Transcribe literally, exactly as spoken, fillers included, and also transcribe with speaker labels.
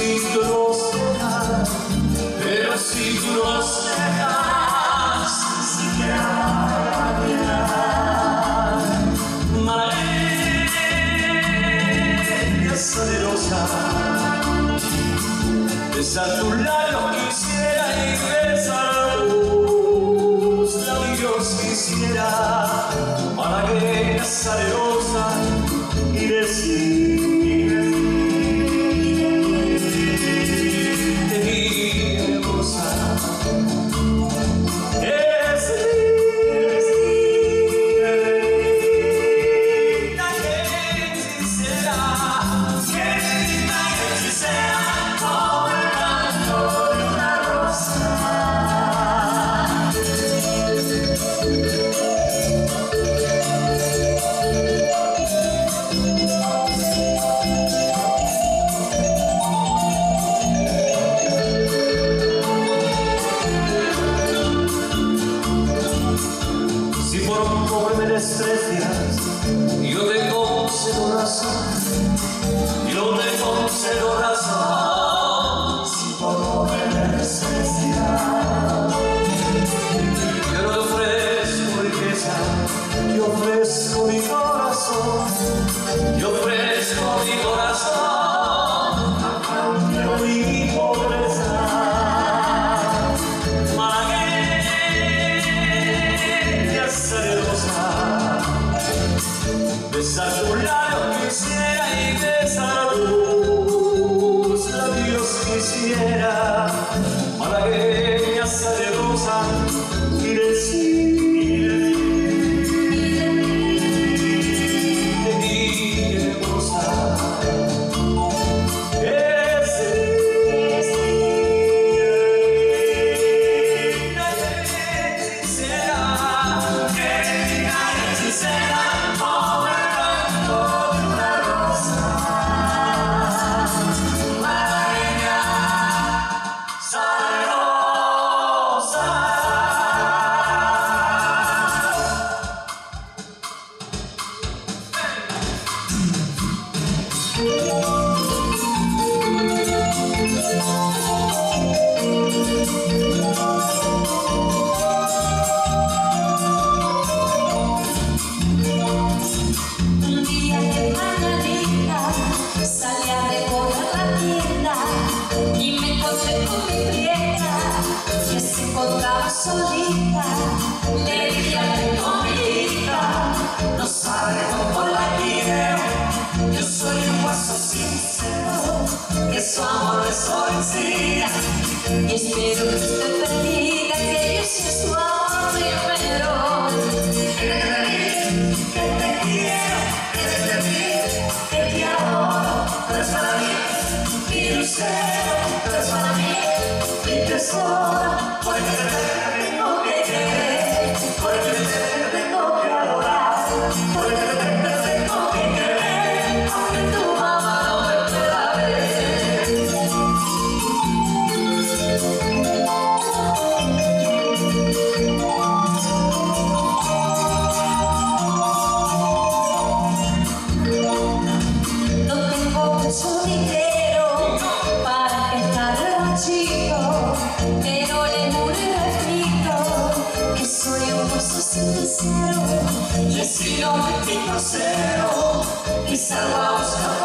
Speaker 1: si tú nos dejas, pero si tú nos dejas, siquiera María salerosa, besar tus labios quisiera y besar tus labios quisiera, malagueña salerosa, y decir desprecias, yo te concedo razón, yo te concedo razón, si por no me desprecias. Yo no te ofrezco riqueza, yo ofrezco mi corazón, yo ofrezco mi corazón, a cambio de mi pobreza. Malagueña salerosa, besar tus labios quisiera y besar tus labios quisiera, malagueña salerosa, y decir de mi hermosa, solita, le dije a mi comida, no sabe cómo la quiero, yo soy un guaso sincero, que su amor es vencida, y espero que usted permita que yo sea su amor primero. Que te vi, que te quiero, que te vi, que te adoro, tú eres para mí, mi lucero, tú eres para mí, mi tesoro, porque te tengo que querer, porque te tengo que adorar, porque te tengo que querer, aunque tu mamá no me pueda ver. No tengo mucho dinero para estar chico, pero le juro y repito que soy un gozo sincero, y si no me pico cero y salgo a buscar